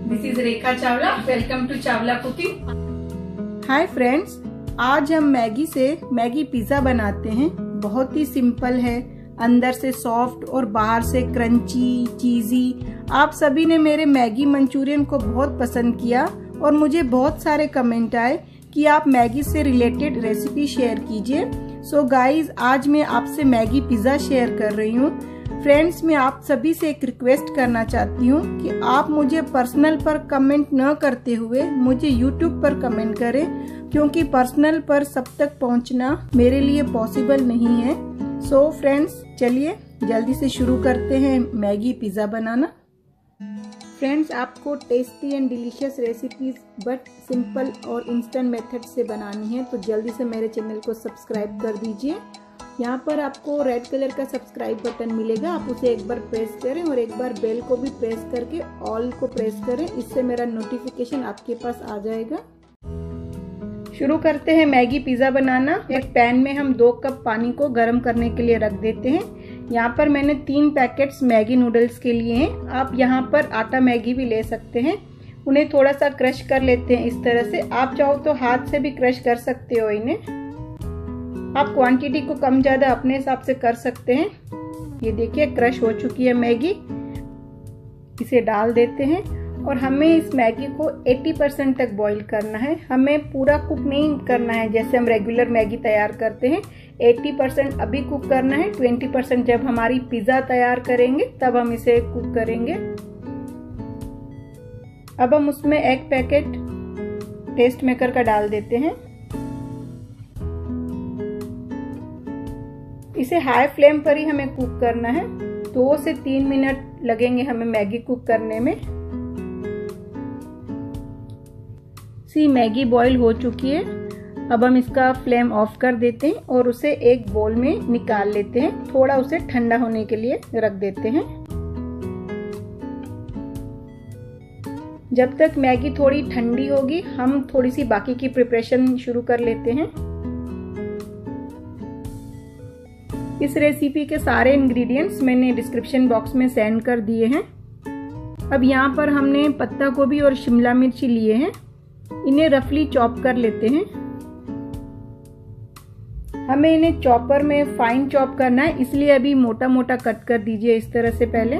This is Rekha Chawla. Welcome to Chawla cooking. Hi friends, आज हम Maggi से मैगी पिज्जा बनाते हैं। बहुत ही सिंपल है, अंदर से सॉफ्ट और बाहर से क्रंची चीजी। आप सभी ने मेरे मैगी मंचूरियन को बहुत पसंद किया और मुझे बहुत सारे कमेंट आए कि आप मैगी से रिलेटेड रेसिपी शेयर कीजिए। सो गाइज, आज मैं आपसे मैगी पिज्जा शेयर कर रही हूँ। फ्रेंड्स, मैं आप सभी से एक रिक्वेस्ट करना चाहती हूँ कि आप मुझे पर्सनल पर कमेंट न करते हुए मुझे यूट्यूब पर कमेंट करें, क्योंकि पर्सनल पर सब तक पहुँचना मेरे लिए पॉसिबल नहीं है। सो फ्रेंड्स, चलिए जल्दी से शुरू करते हैं मैगी पिज्जा बनाना। फ्रेंड्स, आपको tasty and delicious recipes but simple और इंस्टेंट मेथड से बनानी है तो जल्दी से मेरे चैनल को सब्सक्राइब कर दीजिए। यहाँ पर आपको रेड कलर का सब्सक्राइब बटन मिलेगा, आप उसे एक बार प्रेस करें और एक बार बेल को भी प्रेस करके ऑल को प्रेस करें। इससे मेरा नोटिफिकेशन आपके पास आ जाएगा। शुरू करते हैं मैगी पिज्जा बनाना। एक पैन में हम 2 कप पानी को गर्म करने के लिए रख देते हैं। यहाँ पर मैंने 3 पैकेट्स मैगी नूडल्स के लिए हैं। आप यहाँ पर आटा मैगी भी ले सकते हैं। उन्हें थोड़ा सा क्रश कर लेते हैं इस तरह से। आप चाहो तो हाथ से भी क्रश कर सकते हो इन्हें। आप क्वांटिटी को कम ज़्यादा अपने हिसाब से कर सकते हैं। ये देखिए क्रश हो चुकी है मैगी। इसे डाल देते हैं और हमें इस मैगी को 80% तक बॉईल करना है। हमें पूरा कुक नहीं करना है जैसे हम रेगुलर मैगी तैयार करते हैं। 80% अभी कुक करना है, 20% जब हमारी पिज्जा तैयार करेंगे तब हम इसे कुक करेंगे। अब हम उसमें एक पैकेट टेस्ट मेकर का डाल देते हैं। इसे हाई फ्लेम पर ही हमें कुक करना है। 2 से 3 मिनट लगेंगे हमें मैगी कुक करने में। मैगी बॉईल हो चुकी है। अब हम इसका फ्लेम ऑफ कर देते हैं और उसे एक बोल में निकाल लेते हैं। थोड़ा उसे ठंडा होने के लिए रख देते हैं। जब तक मैगी थोड़ी ठंडी होगी हम थोड़ी सी बाकी की प्रिपरेशन शुरू कर लेते हैं। इस रेसिपी के सारे इंग्रेडिएंट्स मैंने डिस्क्रिप्शन बॉक्स में सेंड कर दिए हैं। अब यहाँ पर हमने पत्ता गोभी और शिमला मिर्च लिए हैं। इन्हें रफली चॉप कर लेते हैं। हमें इन्हें चॉपर में फाइन चॉप करना है, इसलिए अभी मोटा मोटा कट कर दीजिए इस तरह से पहले।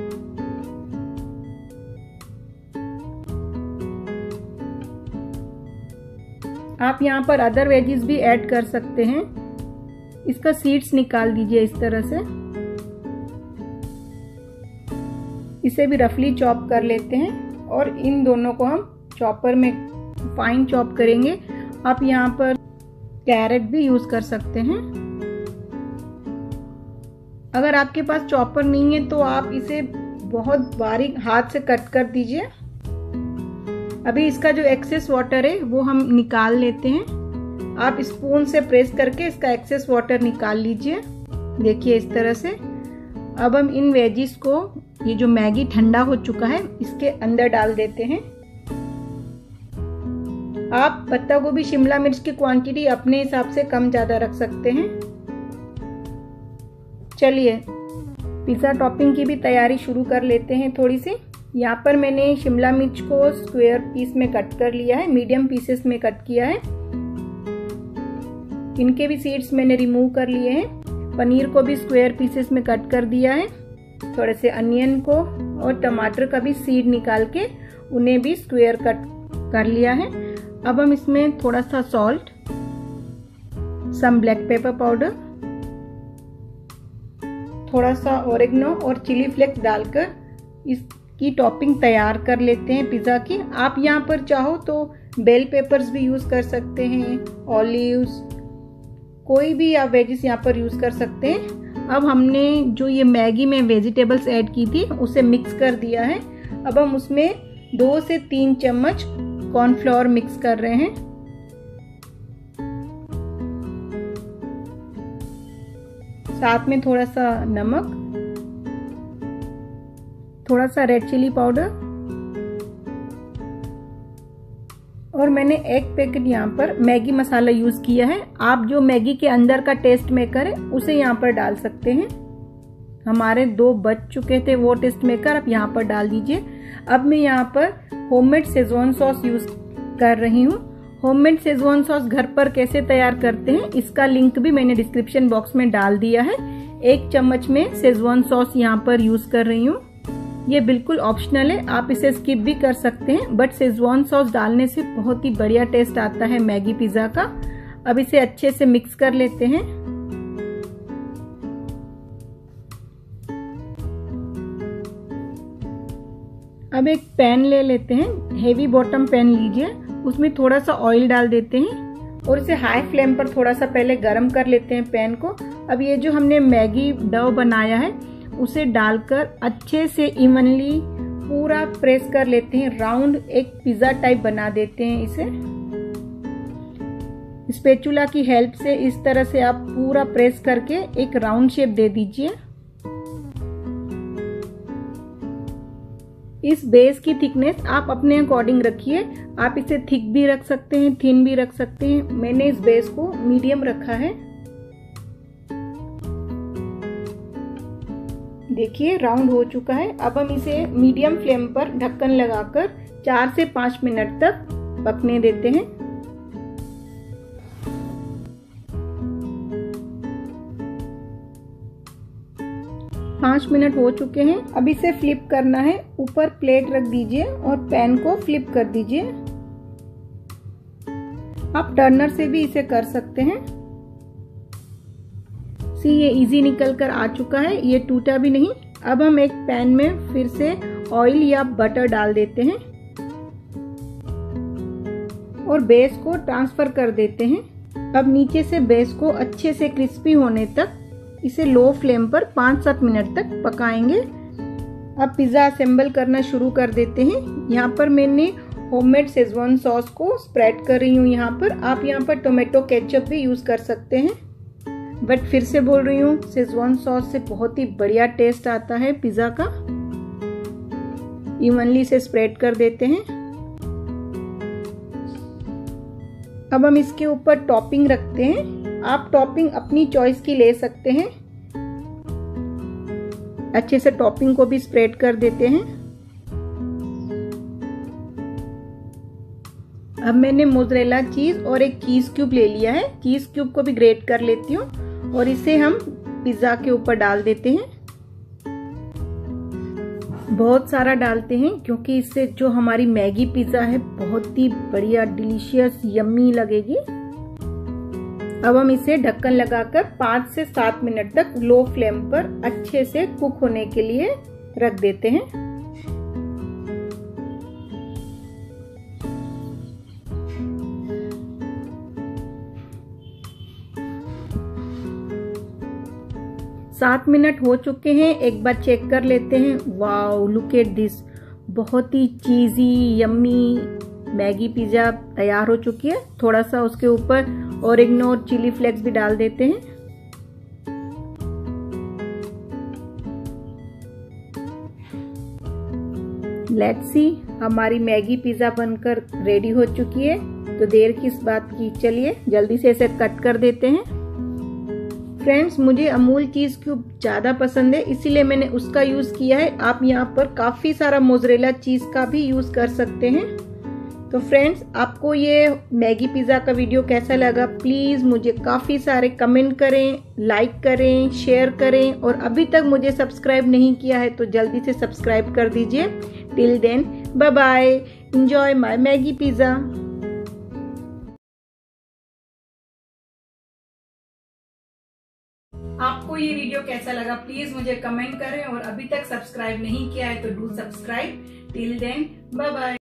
आप यहाँ पर अदर वेजीज भी ऐड कर सकते हैं। इसका सीड्स निकाल दीजिए इस तरह से। इसे भी रफली चॉप कर लेते हैं और इन दोनों को हम चॉपर में फाइन चॉप करेंगे। आप यहाँ पर कैरेट भी यूज कर सकते हैं। अगर आपके पास चॉपर नहीं है तो आप इसे बहुत बारीक हाथ से कट कर दीजिए। अभी इसका जो एक्सेस वाटर है वो हम निकाल लेते हैं। आप स्पून से प्रेस करके इसका एक्सेस वाटर निकाल लीजिए। देखिए इस तरह से। अब हम इन वेजिस को, ये जो मैगी ठंडा हो चुका है, इसके अंदर डाल देते हैं। आप पत्ता गोभी शिमला मिर्च की क्वांटिटी अपने हिसाब से कम ज्यादा रख सकते हैं। चलिए पिज्जा टॉपिंग की भी तैयारी शुरू कर लेते हैं थोड़ी सी। यहाँ पर मैंने शिमला मिर्च को स्क्वायर पीस में कट कर लिया है, मीडियम पीसेस में कट किया है। इनके भी सीड्स मैंने रिमूव कर लिए हैं। पनीर को भी स्क्वायर पीसेस में कट कर दिया है। थोड़े से अनियन को और टमाटर का भी सीड निकाल के उन्हें भी स्क्वायर कट कर लिया है। अब हम इसमें थोड़ा सा salt, some black pepper powder, थोड़ा सा ऑरिगेनो और चिली फ्लेक्स डालकर इसकी टॉपिंग तैयार कर लेते हैं पिज्जा की। आप यहाँ पर चाहो तो बेल पेपर्स भी यूज कर सकते हैं, ऑलिव्स, कोई भी आप वेजिस यहाँ पर यूज कर सकते हैं। अब हमने जो ये मैगी में वेजिटेबल्स ऐड की थी उसे मिक्स कर दिया है। अब हम उसमें 2 से 3 चम्मच कॉर्नफ्लोर मिक्स कर रहे हैं। साथ में थोड़ा सा नमक, थोड़ा सा रेड चिली पाउडर और मैंने एक पैकेट यहाँ पर मैगी मसाला यूज किया है। आप जो मैगी के अंदर का टेस्ट मेकर है उसे यहाँ पर डाल सकते हैं। हमारे 2 बच चुके थे वो टेस्ट मेकर, आप यहाँ पर डाल दीजिए। अब मैं यहाँ पर होममेड शेजवान सॉस यूज कर रही हूँ। होममेड शेजवान सॉस घर पर कैसे तैयार करते हैं इसका लिंक भी मैंने डिस्क्रिप्शन बॉक्स में डाल दिया है। 1 चम्मच में शेजवान सॉस यहाँ पर यूज कर रही हूँ। ये बिल्कुल ऑप्शनल है, आप इसे स्किप भी कर सकते हैं, बट शेजवान सॉस डालने से बहुत ही बढ़िया टेस्ट आता है मैगी पिज्जा का। अब इसे अच्छे से मिक्स कर लेते हैं। अब एक पैन ले लेते हैं, हेवी बॉटम पैन लीजिए, उसमें थोड़ा सा ऑयल डाल देते हैं और इसे हाई फ्लेम पर थोड़ा सा पहले गरम कर लेते हैं पैन को। अब ये जो हमने मैगी डो बनाया है उसे डालकर अच्छे से इवनली पूरा प्रेस कर लेते हैं, राउंड एक पिज्जा टाइप बना देते हैं इसे। स्पैचुला की हेल्प से इस तरह से आप पूरा प्रेस करके एक राउंड शेप दे दीजिए। इस बेस की थिकनेस आप अपने अकॉर्डिंग रखिए, आप इसे थिक भी रख सकते हैं, थिन भी रख सकते हैं। मैंने इस बेस को मीडियम रखा है। देखिए राउंड हो चुका है। अब हम इसे मीडियम फ्लेम पर ढक्कन लगाकर 4 से 5 मिनट तक पकने देते हैं। पाँच मिनट हो चुके हैं। अब इसे फ्लिप करना है, ऊपर प्लेट रख दीजिए और पैन को फ्लिप कर दीजिए। आप टर्नर से भी इसे कर सकते हैं। ये इजी निकल कर आ चुका है, ये टूटा भी नहीं। अब हम एक पैन में फिर से ऑयल या बटर डाल देते हैं और बेस को ट्रांसफर कर देते हैं। अब नीचे से बेस को अच्छे से क्रिस्पी होने तक इसे लो फ्लेम पर 5-7 मिनट तक पकाएंगे। अब पिज्जा असेंबल करना शुरू कर देते हैं। यहाँ पर मैंने होममेड शेजवान सॉस को स्प्रेड कर रही हूँ। यहाँ पर आप यहाँ पर टोमेटो केचप भी यूज कर सकते हैं, बट फिर से बोल रही हूँ शेजवान सॉस से बहुत ही बढ़िया टेस्ट आता है पिज्जा का। इवनली से स्प्रेड कर देते हैं। अब हम इसके ऊपर टॉपिंग रखते हैं। आप टॉपिंग अपनी चॉइस की ले सकते हैं। अच्छे से टॉपिंग को भी स्प्रेड कर देते हैं। अब मैंने मोज़रेला चीज और एक चीज क्यूब ले लिया है। चीज क्यूब को भी ग्रेट कर लेती हूँ और इसे हम पिज्जा के ऊपर डाल देते हैं। बहुत सारा डालते हैं क्योंकि इससे जो हमारी मैगी पिज्जा है बहुत ही बढ़िया डिलीशियस यम्मी लगेगी। अब हम इसे ढक्कन लगाकर 5 से 7 मिनट तक लो फ्लेम पर अच्छे से कुक होने के लिए रख देते हैं। सात मिनट हो चुके हैं, एक बार चेक कर लेते हैं। वाओ, लुक एट दिस, बहुत ही चीजी यम्मी मैगी पिज्जा तैयार हो चुकी है। थोड़ा सा उसके ऊपर ऑरिगेनो और चिली फ्लेक्स भी डाल देते हैं। लेट्स सी, हमारी मैगी पिज्जा बनकर रेडी हो चुकी है। तो देर किस बात की, चलिए जल्दी से इसे कट कर देते हैं। फ्रेंड्स, मुझे अमूल चीज क्यूब ज्यादा पसंद है, इसीलिए मैंने उसका यूज किया है। आप यहाँ पर काफी सारा मोज़रेला चीज का भी यूज कर सकते हैं। तो फ्रेंड्स, आपको ये मैगी पिज्जा का वीडियो कैसा लगा, प्लीज मुझे काफी सारे कमेंट करें, लाइक करें, शेयर करें, और अभी तक मुझे सब्सक्राइब नहीं किया है तो जल्दी से सब्सक्राइब कर दीजिए। Till then, bye bye, enjoy my Maggi pizza. आपको ये वीडियो कैसा लगा प्लीज मुझे कमेंट करें, और अभी तक सब्सक्राइब नहीं किया है तो do subscribe. Till then, bye bye.